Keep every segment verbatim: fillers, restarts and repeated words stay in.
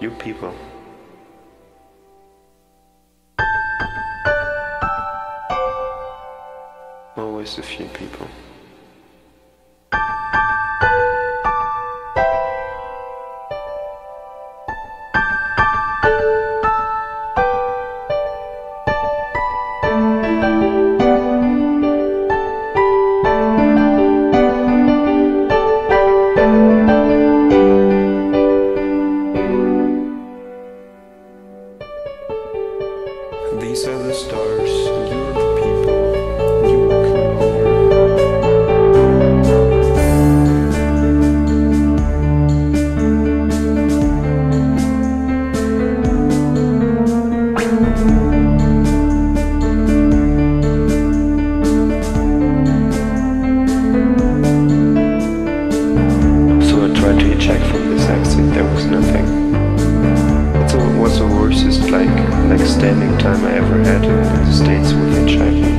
few people. Always a few people. These are the stars, and you are the people, and you will come So I tried to hitchhike from this exit, there was nothing. It was the worstest like, like standing time I ever had in the States with hitchhiking.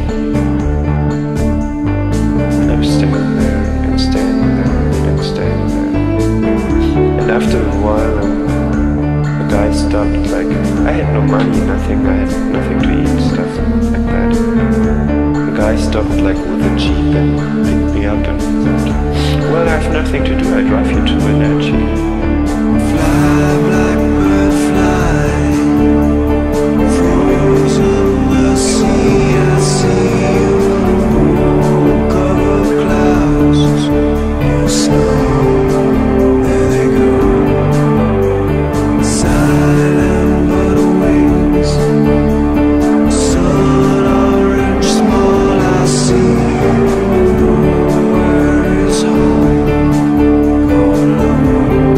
I was standing there and standing there and standing there. And after a while a guy stopped, like, I had no money, nothing, I had nothing to eat, stuff like that. The guy stopped like with a jeep and picked me up and said, well, I have nothing to do, I drive you to an edge. Fly, black bird, fly. Frozen the sea, I see you. Cover clouds, you snow. There they go. Silent but wings. Sun orange small, I see you. Nowhere is home. Go alone.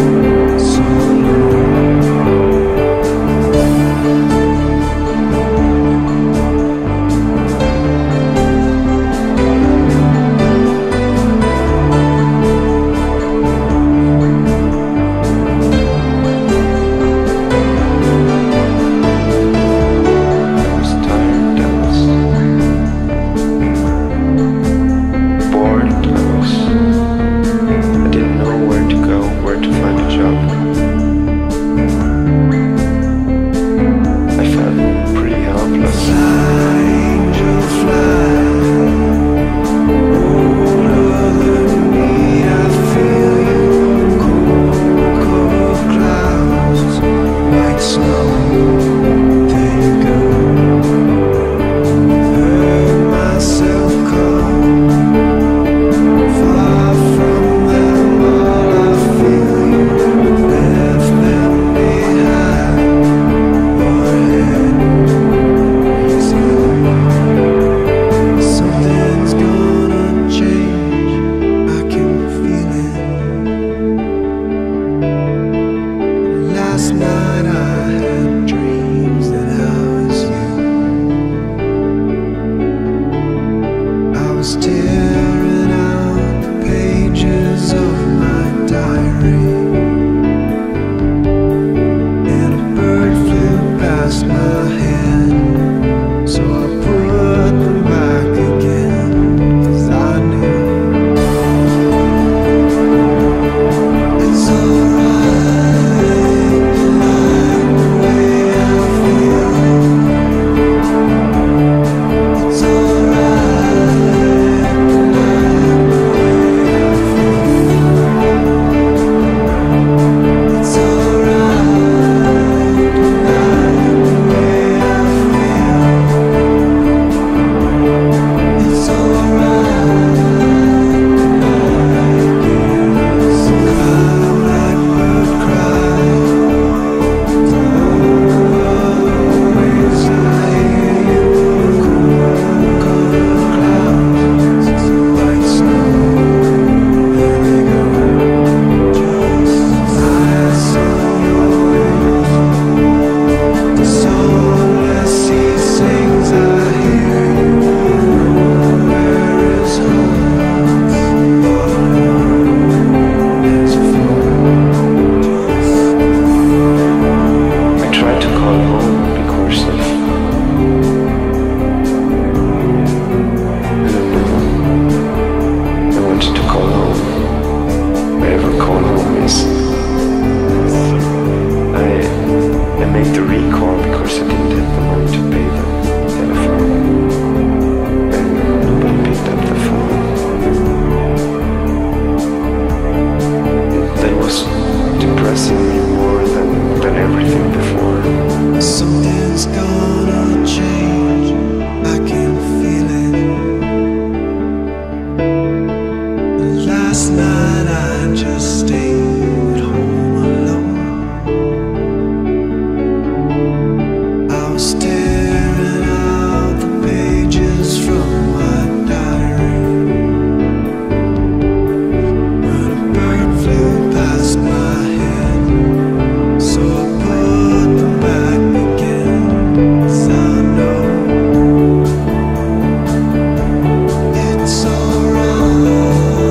impressing me more than, than everything before. Something's gonna change, I can feel it. Last night I just stayed home alone. I was staring out the pages from my diary when a bird flew past my head, so I put them back again. 'Cause I know it's alright.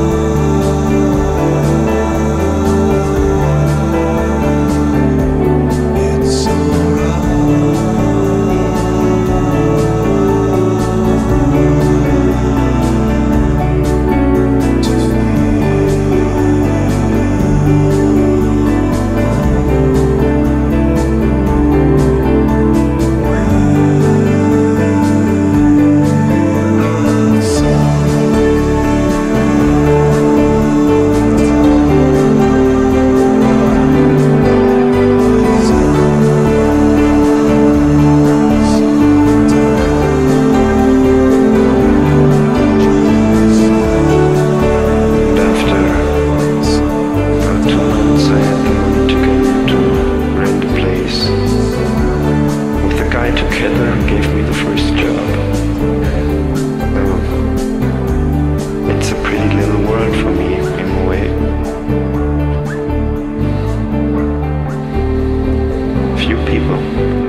It's gave me the first job. Um, it's a pretty little world for me in a way. Few people